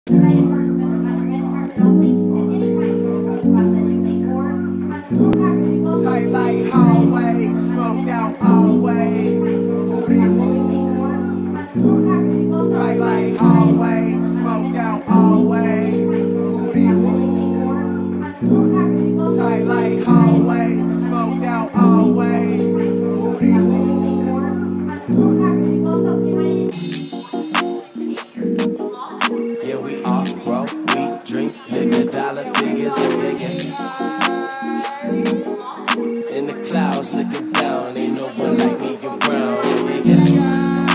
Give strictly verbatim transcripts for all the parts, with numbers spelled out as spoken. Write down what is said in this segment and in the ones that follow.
Tight like hallway, smoked out always. Tight like hallway, smoked out always. Tight like hallway, smoked out always. Yeah, we all broke, we drink liquor, dollar figures and bigger. In the clouds looking down, ain't no one like me around, nigga.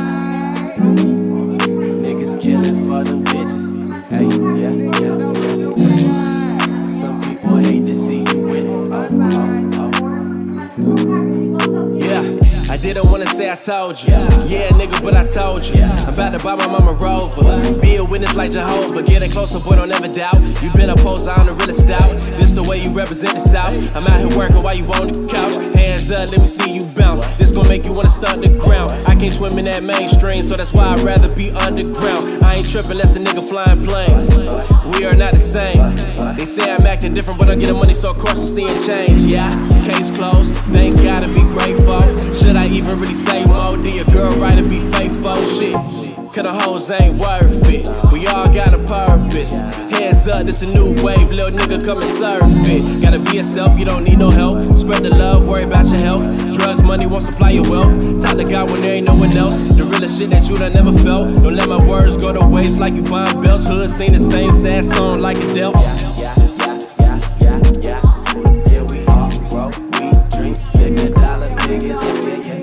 Niggas killing for them bitches. Hey, yeah, yeah, yeah. Some people hate to see you winning. Oh, oh, oh. Yeah. I didn't wanna say I told you. Yeah, nigga, but I told you. I'm about to buy my mama Rover. Be a witness like Jehovah. Getting closer, boy, don't ever doubt. You been a poser, I'm the realest stout. This the way you represent the South. I'm out here working while you on the couch. Hands up, let me see you bounce. This gon' make you wanna stunt the ground. I can't swim in that mainstream, so that's why I'd rather be underground. I ain't tripping unless a nigga flying planes. We are not the same. They say I'm acting different, but I'm getting money, so of course I'm seeing change. Yeah, case closed. Thank God to be grateful. Should I even really say more? Do your girl right to be faithful? Shit, cause the hoes ain't worth it. We all got a purpose. Hands up, this a new wave. Little nigga come and serve it. Gotta be yourself, you don't need no help. Spread the love, worry about your health. Drugs, money won't supply your wealth. Talk to God when there ain't no one else. The realest shit that you done never felt. Don't let my words go to waste like you buying belts. Hood sing the same sad song like Adele. Yeah, yeah, yeah, yeah, yeah, yeah. Yeah, we all broke, we drink liquor, dollar figures and bigger.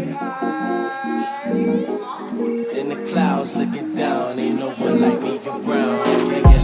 In the clouds looking down, ain't no one like me around, nigga.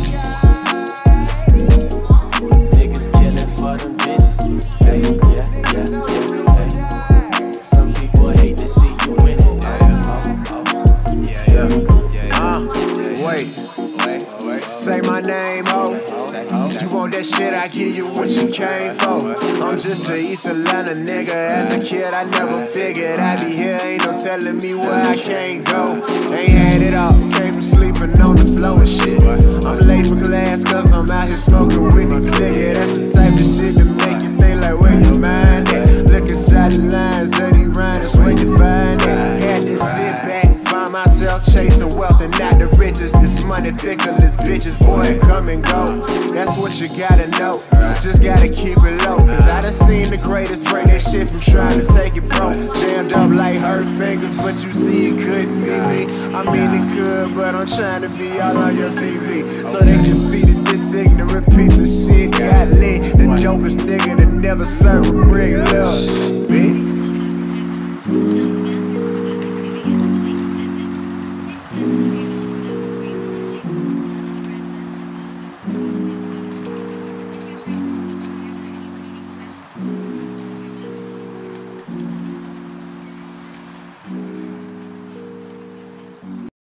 Niggas killing for them bitches. Hey, yeah, yeah, hey. Some people hate to see you winning. Oh, oh, oh. Yeah, yeah, yeah, yeah. Uh, wait, wait, wait. Say my name, ho. You want that shit, I give you what you came for. I'm just a East Atlanta nigga. As a kid, I never figured I'd be here. Ain't no telling me where I can't go. Ain't had it all, came from sleeping on the floor and shit. I'm late for class cause I'm out here smoking with the clique. Yeah, that's the type of shit that make you think like where your mind at. Look inside the lines of these rhymes, where you find it. Had to sit back, find myself chasing wealth and not the riches. This money fickle as bitches, boy, come and go. That's what you gotta know, just gotta keep it low. Cause I done seen the greatest break that shit from trying to take it broke. Jammed up like hurt fingers, but you see it couldn't be me. I mean it could, but I'm trying to be all on your T V. So they can see that this ignorant piece of shit got lit. The dopest nigga that never served a brick, look.